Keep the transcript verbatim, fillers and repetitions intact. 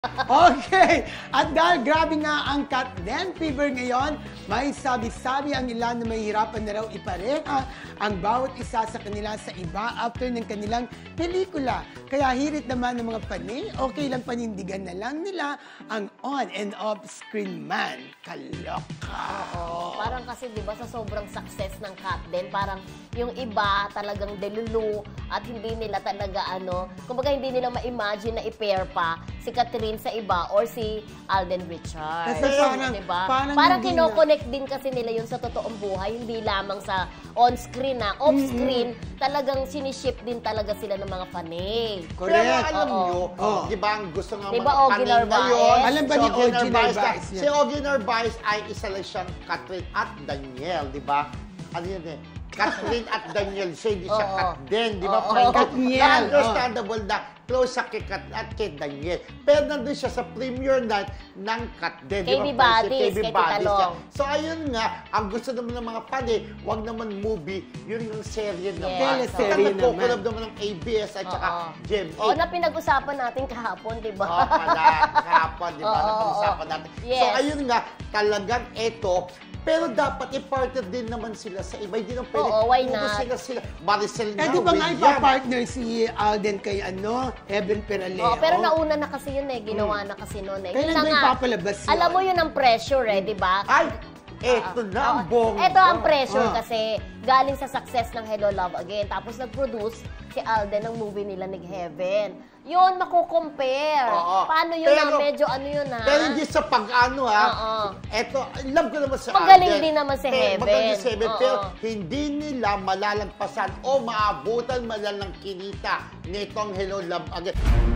Okay, at dahil grabe nga ang Katden fever ngayon, may sabi-sabi ang ilan na mahihirapan na raw ipareha ang bawat isa sa kanila sa iba after ng kanilang pelikula. Kaya hirit naman ng mga panay, okay lang panindigan na lang nila ang on and off screen man. Kaloka. Oo, parang kasi 'di ba sa sobrang success ng Katden, parang yung iba talagang delulu at hindi nila talaga ano, kumbaga hindi nila ma-imagine na i-pair pa si Catherine sa iba or si Alden Richards. Kasi parang, diba? parang, parang kinoconnect din kasi nila yun sa totoong buhay, hindi lamang sa on-screen na, off-screen, mm-hmm. talagang siniship din talaga sila ng mga panay. Correct. Pero alam Oo. nyo, oh. di ba ang gusto nga diba, mga panay ngayon? Alam ba si ni Ogie Ogie Narvaez? Narvaez Si Ogie Narvaez ay isa lang siyang Catherine at Daniel, di ba? Ano yun eh? Catherine at Daniel siya, hindi siya Katden, di ba? Katniel. Understandable na close sa kay Kat at kay Daniel. Pero nandun siya sa premiere night ng Katden, di ba? K B Buddies, kay Tita Long. So ayun nga, ang gusto naman ng mga panay, wag naman movie, yun yung serye naman. Yes, Kaya serye nagkukulab naman ng A B S at saka G M A. Oo, na pinag-usapan natin kahapon, di ba? Oo, pala, kahapon, di ba? Napag-usapan natin. So ayun nga, talagang eto, pero dapat i-partner din naman sila sa iba. Hindi nang pwede. Oo, why Puro not? sila sila. Maricel Eh, na, di ba nga William. ipapartner si Alden kay ano, Heaven Peraleo? Oh, pero nauna na kasi yun eh, ginawa na kasi noon eh. Kailan Yun na ba nga. ipapalabas yun? Alam mo yun ang pressure eh, di ba? Ay, eto na ang bongga. Ito ang pressure Ah. kasi galing sa success ng Hello Love Again. Tapos nag-produce si Alden ng movie nila ng Heaven. Yun, makukompare. Oo. Paano yun Pero- na? Medyo ano yun ha? Pero hindi sa pag-ano ha. Oo. Eto, love ko naman sa Magaling Alden. din naman si Pero- Heaven. Magaling si Heaven. Oo. Pero hindi nila malalagpasan o maabutan man lang ng kinita nitong Hello Love Again.